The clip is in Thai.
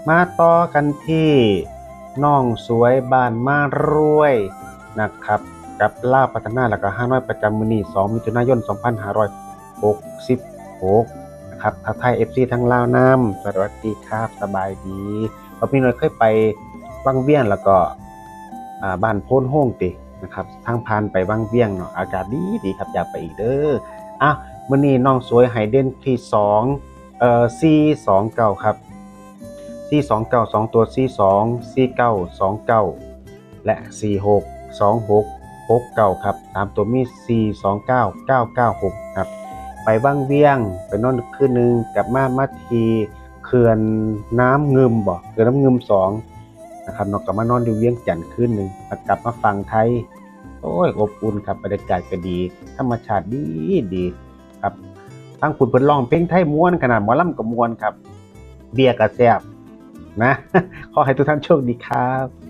มาต่อกันที่น้องสวยบ้านมารวยนะครับกับลาวพัฒนาแล้วก็ห้าน้อยประจำมื้อนี้2มิถุนายน2566นะครับทักทาย FC ทั้งลาวนำสวัสดีครับสบายดีพี่น้อยเคยไปวังเวียงแล้วก็บ้านโพนโฮ่งตินะครับทางผ่านไปวังเวียงเนาะอากาศดีครับอยากไปอีกเด้อมื้อนี้น้องสวยให้เด่นที่2429ครับ429 2ตัว42 49 29และ46 26 69ครับ3ตัวมี429 996ครับไปวังเวียงไปนอนคืนนึงกลับมาที่เขื่อนน้ำงึมเขื่อนน้ำงึม2นะครับนอกจากมานอนอยู่เวียงจันทน์คืนนึงกลับมาฝั่งไทยโอ้ยอบอุ่นครับบรรยากาศก็ดีธรรมชาติดีครับทั้งคุณเพิ่นร้องเพลงไทยม่วนขนาดหมอลำก็ม่วนครับเบียร์ก็แซ่บนะขอให้ทุกท่านโชคดีครับ